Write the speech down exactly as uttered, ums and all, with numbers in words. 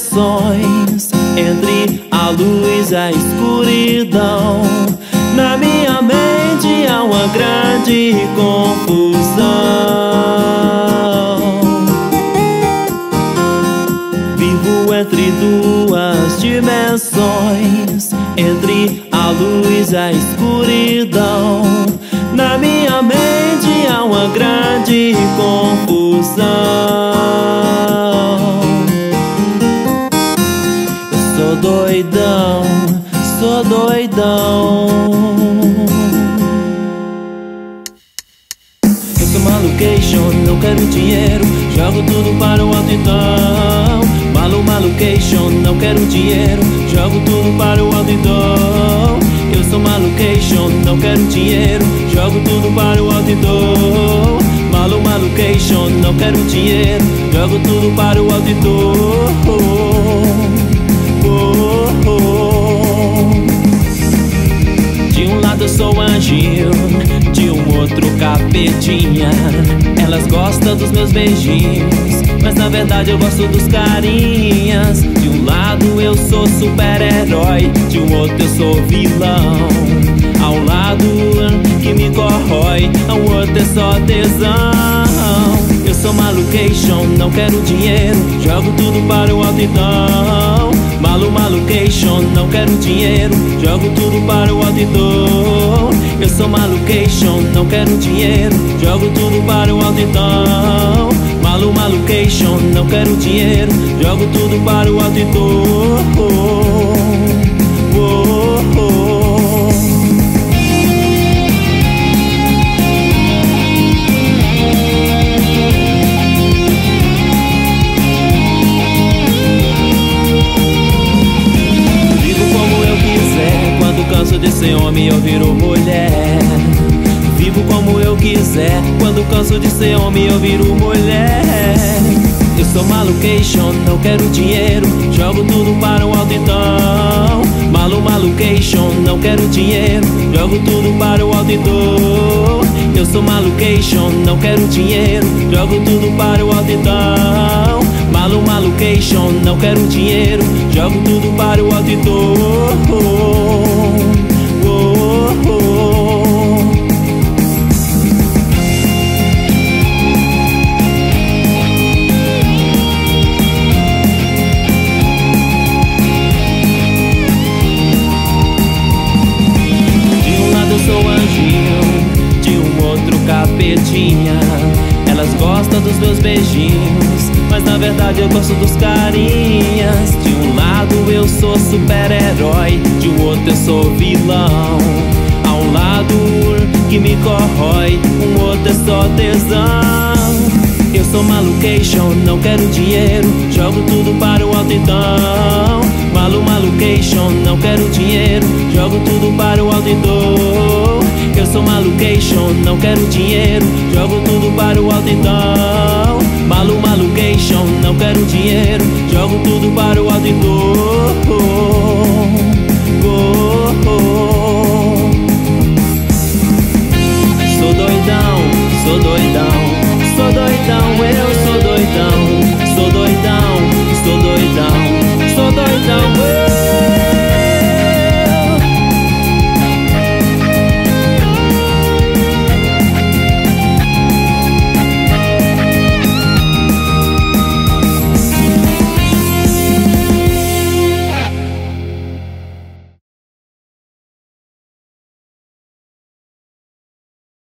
dimensões, entre a luz e a escuridão. Na minha mente há uma grande confusão. Vivo entre duas dimensões, entre a luz e a escuridão. Na minha mente há uma grande confusão. Eu sou doidão, sou doidão. Eu sou malucation, não quero dinheiro, jogo tudo para o alto então. Malu, malucation, não quero dinheiro, jogo tudo para o alto então. Eu sou malucation, não quero dinheiro, jogo tudo para o alto então. Malu, malucation, não quero dinheiro, jogo tudo para o alto então. De um lado eu sou anjinho, de um outro capetinha. Elas gostam dos meus beijinhos, mas na verdade eu gosto dos carinhas. De um lado eu sou super-herói, de um outro eu sou vilão. Há um lado que me corrói, ao outro é só tesão. Eu sou malucation, não quero dinheiro, jogo tudo para o alto então. Malu, malucation, não quero dinheiro, jogo tudo para o alto então. Eu sou malucation, não quero dinheiro, jogo tudo para o alto então. Malu, malucation, não quero dinheiro, jogo tudo para o alto então. Canso de ser homem eu viro mulher. Vivo como eu quiser, quando canso de ser homem eu viro mulher. Eu sou malucation, não quero dinheiro, jogo tudo para o alto então. Malu, malucation, não quero dinheiro, jogo tudo para o alto então. Eu sou malucation, não quero dinheiro, jogo tudo para o alto então. Malu, malucation, não quero dinheiro, jogo tudo para o alto então. Capetinha, elas gostam dos meus beijinhos, mas na verdade eu gosto dos carinhas. De um lado eu sou super-herói, de um outro eu sou vilão. Há um lado que me corrói, um outro é só tesão. Eu sou malucation, não quero dinheiro, jogo tudo para o alto então. Malu, malucation, não quero dinheiro, jogo tudo para o alto então. Eu sou malucation, não quero dinheiro, jogo tudo para o alto então. Malu, malucation, não quero dinheiro, jogo tudo para o alto então.